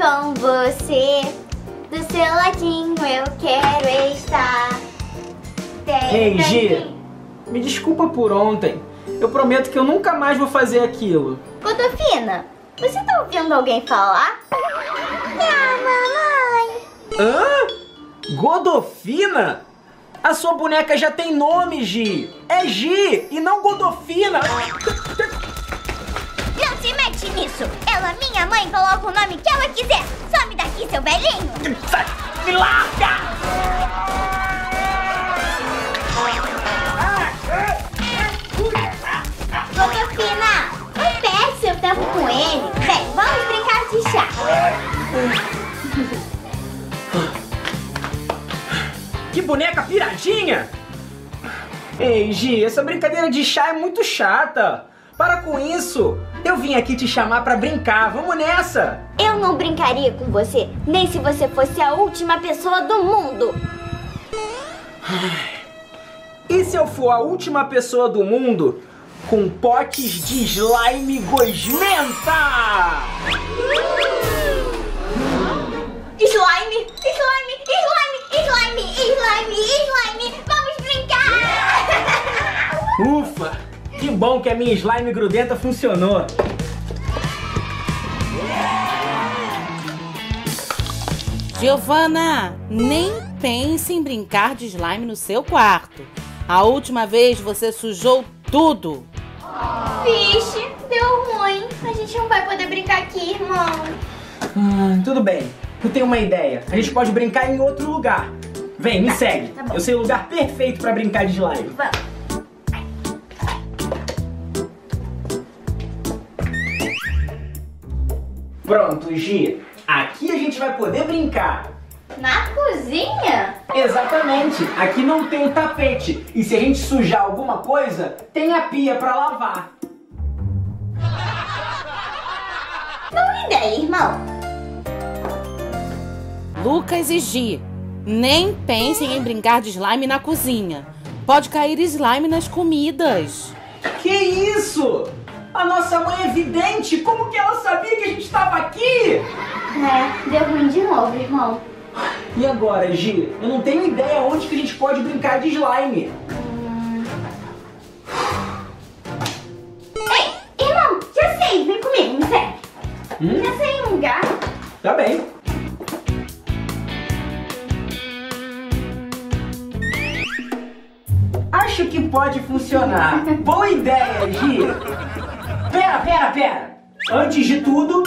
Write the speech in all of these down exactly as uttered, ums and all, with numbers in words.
com você. Do seu ladinho eu quero estar. Ei, Gi, me desculpa por ontem. Eu prometo que eu nunca mais vou fazer aquilo. Godofina, você tá ouvindo alguém falar? Ah, mamãe. Hã? Godofina? A sua boneca já tem nome, Gi. É Gi e não Godofina. Não se mete nisso. Ela, minha mãe, coloca o nome que ela quiser. Some daqui, seu velhinho. Me larga! Godofina, não perde seu tempo com ele. Vem, vamos brincar de chá. Que boneca piradinha! Ei, Gi, essa brincadeira de chá é muito chata. Para com isso. Eu vim aqui te chamar pra brincar. Vamos nessa! Eu não brincaria com você, nem se você fosse a última pessoa do mundo. E se eu for a última pessoa do mundo com potes de slime gosmenta? Slime, slime, slime, slime, slime, slime. Vamos brincar! Ufa! Que bom que a minha slime grudenta funcionou. Giovana, nem pense em brincar de slime no seu quarto. A última vez você sujou tudo. Vixe, deu ruim. A gente não vai poder brincar aqui, irmão. Hum, tudo bem, eu tenho uma ideia. A gente pode brincar em outro lugar. Vem, me Tá, segue. tá bom. Eu sei o lugar perfeito pra brincar de slime. Vamos. Pronto, Gi. Aqui a gente vai poder brincar. Na cozinha? Exatamente. Aqui não tem tapete. E se a gente sujar alguma coisa, tem a pia pra lavar. Boa ideia, irmão. Lucas e Gi, nem pensem em brincar de slime na cozinha. Pode cair slime nas comidas. Que isso? A nossa mãe é vidente. Como que ela sabia que a gente estava aqui? É, deu ruim de novo, irmão. E agora, Gi? Eu não tenho ideia onde que a gente pode brincar de slime. Hum. Ei, irmão, já sei. Vem comigo, me segue. Hum? Já sei um lugar. Tá bem. Acho que pode funcionar. Boa ideia, Gi. Pera, pera, pera. Antes de tudo...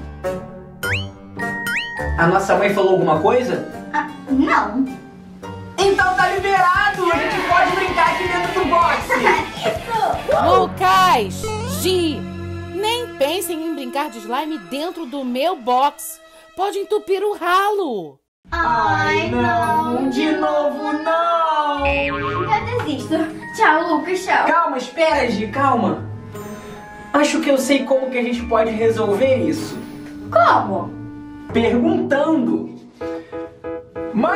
A nossa mãe falou alguma coisa? Ah, não. Então tá liberado. A gente pode brincar aqui dentro do box. Isso. Lucas, Gi, nem pensem em brincar de slime dentro do meu box. Pode entupir o ralo. Ai, não. De novo não. Eu desisto. Tchau, Lucas, tchau. Calma, espera, Gi, calma. Acho que eu sei como que a gente pode resolver isso. Como? Perguntando. Mãe!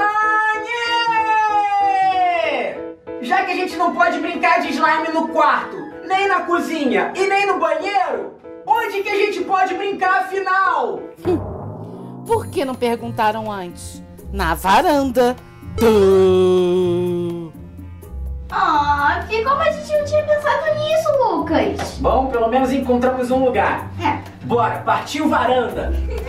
Já que a gente não pode brincar de slime no quarto, nem na cozinha e nem no banheiro, onde que a gente pode brincar afinal? Por que não perguntaram antes? Na varanda. Duh. Ah, que como a gente não tinha pensado nisso, Lucas? Bom, pelo menos encontramos um lugar. É. Bora, partiu varanda.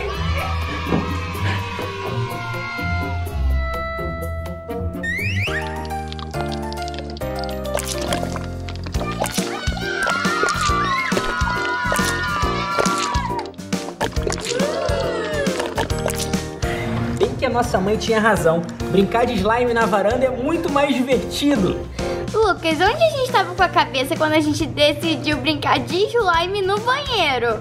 Bem que a nossa mãe tinha razão. Brincar de slime na varanda é muito mais divertido. Lucas, onde a gente tava com a cabeça quando a gente decidiu brincar de slime no banheiro?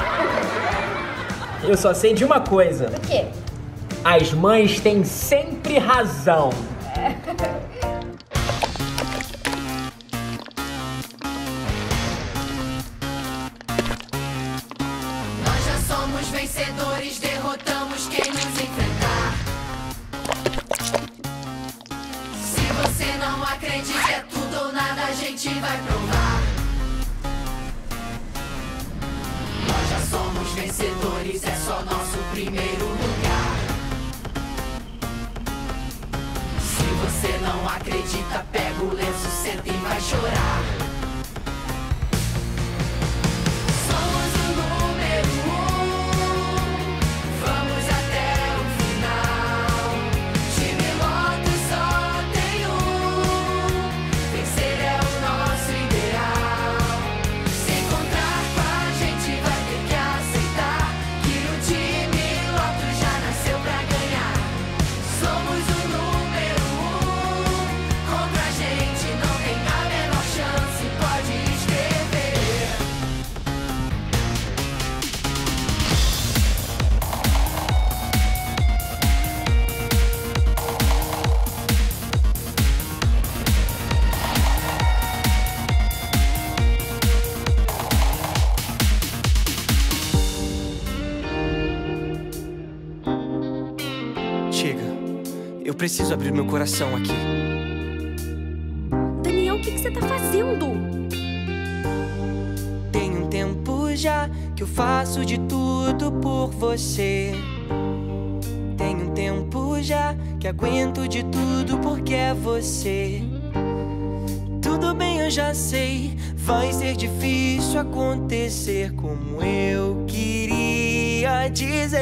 Eu só sei de uma coisa. O quê? As mães têm sempre razão. Nós já somos vencedores, derrotamos quem nos enfrentar. Se você não acredita, é tudo ou nada, a gente vai provar. Nós já somos vencedores, é só nosso primeiro acredita, pega o lenço, senta e vai chorar. Somos o número um, vamos até o final. Time Lotus só tem um, vencer é o nosso ideal. Se encontrar com a gente vai ter que aceitar que o time Lotus já nasceu pra ganhar. Somos o número um, contra a gente não tem a menor chance, pode escrever. Chega. Eu preciso abrir meu coração aqui. Daniel, o que que você tá fazendo? Tem um tempo já que eu faço de tudo por você. Tem um tempo já que aguento de tudo porque é você. Tudo bem, eu já sei, vai ser difícil acontecer como eu queria dizer.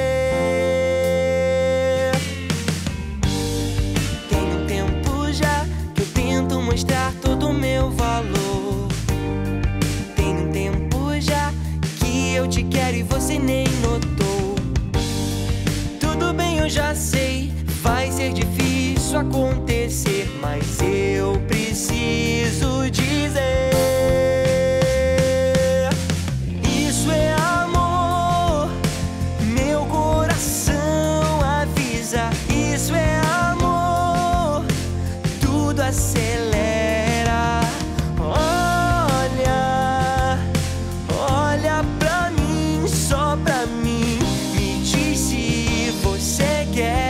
Tem um tempo já que eu tento mostrar todo o meu valor. Tem um tempo já que eu te quero e você nem notou. Tudo bem, eu já sei, vai ser difícil acontecer, mas eu preciso dizer: isso é amor. Meu coração avisa, isso é amor. Tudo acelera. Olha, olha pra mim, só pra mim. Me diz se você quer.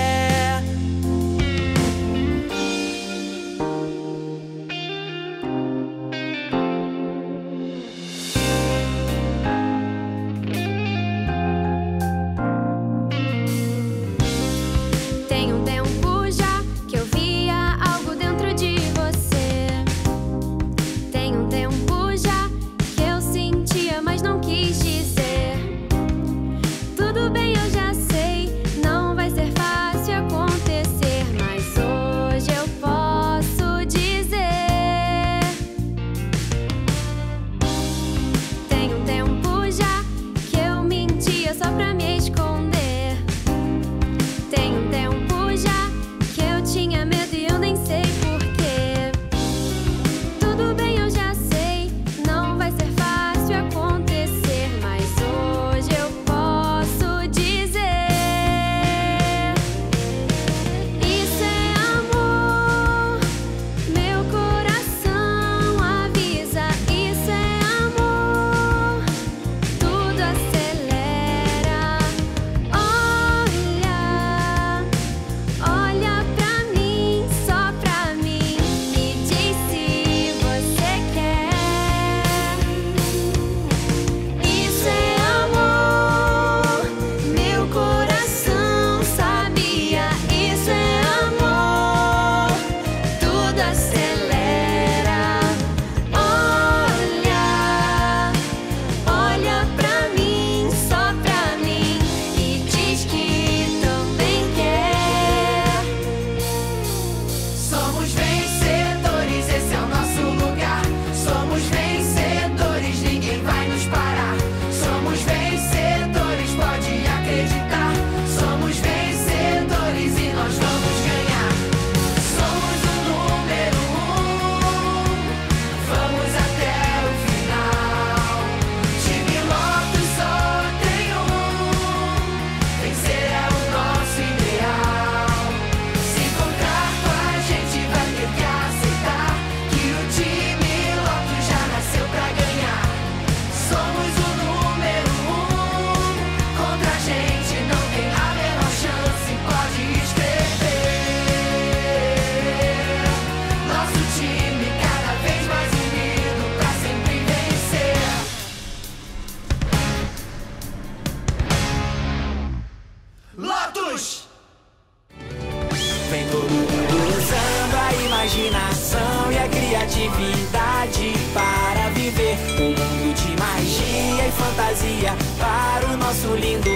Tem um tempo já que eu via algo dentro de você. Tem um tempo já que eu sentia, mas não quis dizer. Tudo bem, eu já sei, não vai ser fácil acontecer, mas hoje eu posso dizer. Tem um tempo já que eu mentia só pra me esconder. Tem um tempo já que eu tinha medo e eu nem sei porquê. Tudo bem, eu já sei, não vai ser fácil acontecer, mas hoje eu posso dizer: isso é amor. Meu coração avisa, isso é amor. Tudo acelera. Olha, olha pra mim, só pra mim. Me diz se você quer. Isso é amor. Meu coração sabia, isso é amor. Tudo acelera. Olha, olha pra mim, só pra mim. E diz que também quer. Somos vencedores, esse é o nosso lugar. Somos vencedores, ninguém vai nos parar. Somos vencedores, pode acreditar. Somos vencedores e nós vamos ganhar. Somos o número um, vamos até o final. Time Lotus só tem um, vencer é o nosso ideal. Se encontrar com a gente vai ter que aceitar que o time Lotus já nasceu pra ganhar. Somos o número um, contra a gente não tem a menor chance, pode escrever. Nosso time cada vez mais unido pra sempre vencer. Lotus! Vem todo mundo usando a imaginação e a criatividade para viver um mundo de magia e fantasia para o nosso lindo